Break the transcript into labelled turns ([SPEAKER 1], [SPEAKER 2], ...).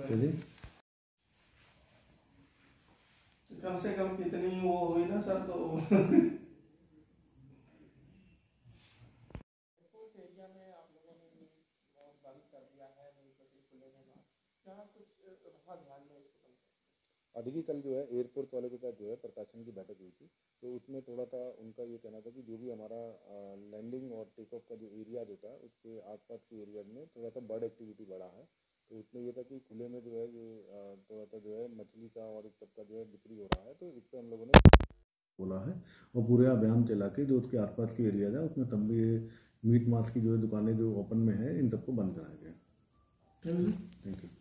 [SPEAKER 1] चलिए
[SPEAKER 2] कम से कम कितनी वो हुई ना सर तो एरिया में आप लोगों ने बंद कर दिया है, नहीं तो खुले में क्या कुछ रखा ध्यान में इसको?
[SPEAKER 1] देखिए कल जो है एयरपोर्ट वाले के साथ जो है प्रशासन की बैठक हुई थी, तो उसमें थोड़ा सा उनका ये कहना था कि जो भी हमारा लैंडिंग और टेक ऑफ का जो एरिया होता है उसके आसपास के एरिया में थोड़ा सा बर्ड एक्टिविटी बढ़ा है। तो उसमें ये था कि खुले में जो है ये थोड़ा सा जो है मछली का और इस सबका जो है बिक्री हो रहा है, तो इस पर हम लोगों ने बोला है और पूरे अभियान चला के जो उसके आसपास के एरिया है उसमें तब भी मीट मांस की जो है दुकानें जो ओपन में है इन सबको बंद कराया गया। Thank you.